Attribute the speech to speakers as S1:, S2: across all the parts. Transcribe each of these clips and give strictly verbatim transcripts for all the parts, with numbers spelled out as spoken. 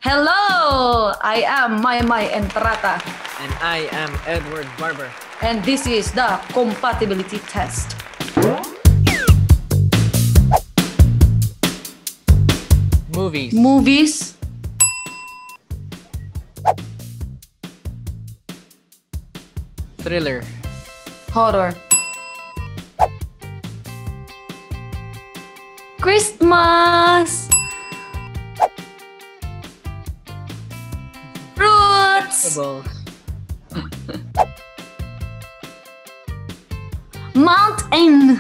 S1: Hello! I am Maymay Entrata.
S2: And I am Edward Barber.
S1: And this is the Compatibility Test.
S2: Movies.
S1: Movies.
S2: Thriller.
S1: Horror. Christmas. Fruits.
S2: Vegetables.
S1: Mountain.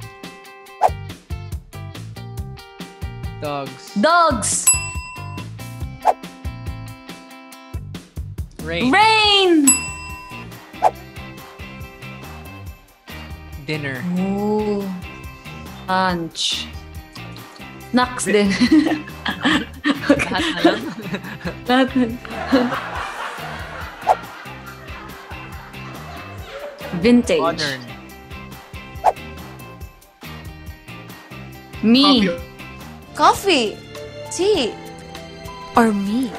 S2: Dogs.
S1: Dogs.
S2: Rain.
S1: Rain.
S2: Dinner.
S1: Oh. Lunch. Snacks din.
S2: Lahat na lang.
S1: Lahat na. Vintage.
S2: Modern.
S1: Me.
S3: Coffee, tea, or me?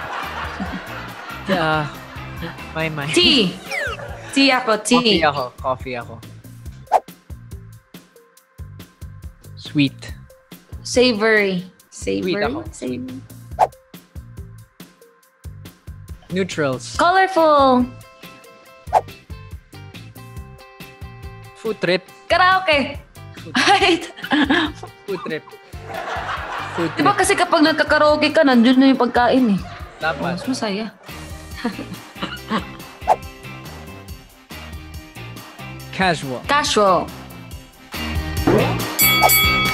S2: Uh, Maymay.
S1: Tea. Tea ako, tea.
S2: Coffee ako. Coffee ako. Sweet.
S1: Savory. Savory?
S2: Sweet ako.
S1: Savory.
S2: Neutrals.
S1: Colorful.
S2: Food trip.
S1: Karaoke. Right.
S2: Food trip. Food
S1: Diba
S2: trip.
S1: kasi kapag nagkakaraoke ka, nandun na yung pagkain eh.
S2: Dapat.
S1: Mas masaya.
S2: Casual.
S1: Casual.